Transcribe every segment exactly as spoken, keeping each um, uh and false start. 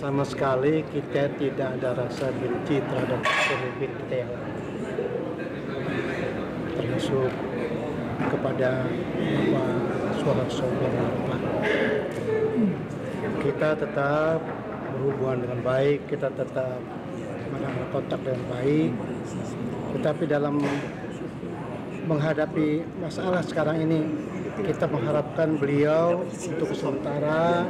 Sama sekali kita tidak ada rasa benci terhadap pemimpin kita yang lain, termasuk kepada Bapak Soeharto Mono. Kita tetap berhubungan dengan baik, kita tetap menjaga kontak dengan baik, tetapi dalam menghadapi masalah sekarang ini kita mengharapkan beliau untuk sementara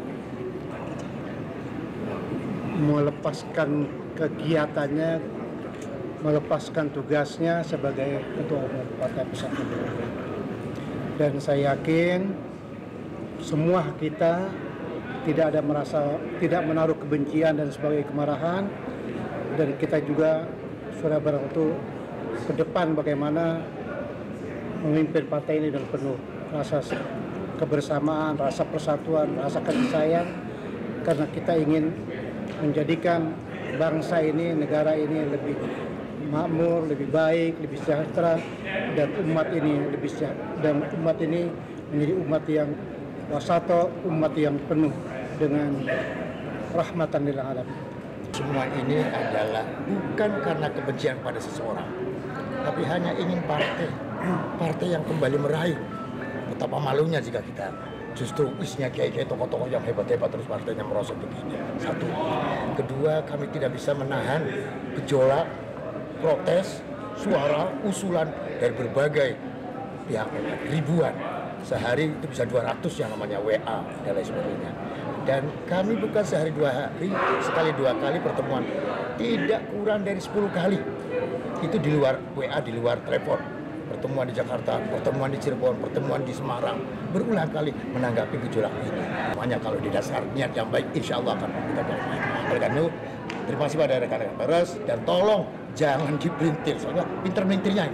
melepaskan kegiatannya, melepaskan tugasnya sebagai Ketua Umum Partai Persatuan Pembangunan. Dan saya yakin semua kita tidak ada merasa, tidak menaruh kebencian dan sebagai kemarahan, dan kita juga sudah berwentu ke depan bagaimana memimpin partai ini dengan penuh rasa kebersamaan, rasa persatuan, rasa kasih sayang, karena kita ingin menjadikan bangsa ini, negara ini lebih makmur, lebih baik, lebih sejahtera, dan umat ini lebih sejahtera, dan umat ini menjadi umat yang wasato, umat yang penuh dengan rahmatan lil alamin. Semua ini adalah bukan karena kebencian pada seseorang, tapi hanya ingin partai, partai yang kembali meraih. Betapa malunya jika kita justru isinya kiai-kiai tokoh-tokoh yang hebat-hebat terus partainya merosot begini. Satu. Kedua, kami tidak bisa menahan gejolak, protes, suara, usulan dari berbagai pihak, ribuan. Sehari itu bisa dua ratus yang namanya W A dan lain sebagainya. Dan kami bukan sehari dua hari, sekali dua kali pertemuan. Tidak kurang dari sepuluh kali. Itu di luar W A, di luar telepon. Pertemuan di Jakarta, pertemuan di Cirebon, pertemuan di Semarang, berulang kali menanggapi gejolak ini. Makanya kalau di dasar niat yang baik, insya Allah akan kita jalani. Oleh karena itu, terima kasih pada rekan-rekan pers, dan tolong jangan dipelintir, soalnya pinter-pinternya.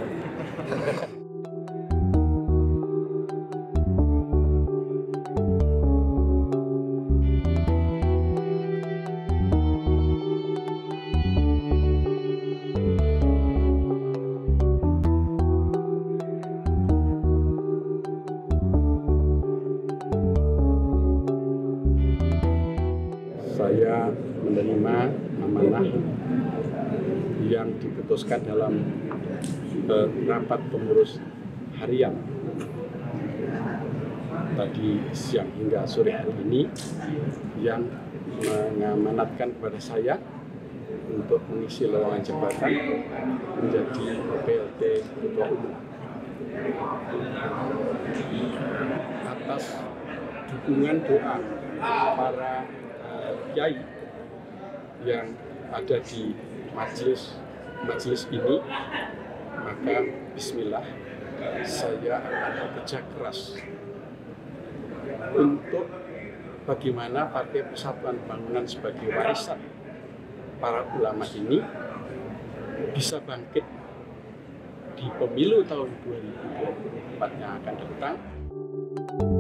Saya menerima amanah yang diputuskan dalam eh, rapat pengurus harian tadi siang hingga sore hari ini, yang mengamanatkan kepada saya untuk mengisi lowongan jabatan menjadi P L T Ketua Umum. Atas dukungan doa para kiai yang ada di majelis majelis ini, maka bismillah saya akan bekerja keras untuk bagaimana Partai Persatuan Pembangunan sebagai warisan para ulama ini bisa bangkit di pemilu tahun dua ribu dua puluh empat yang akan datang.